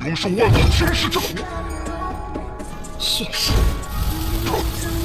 终受万恶天师之苦。 血誓，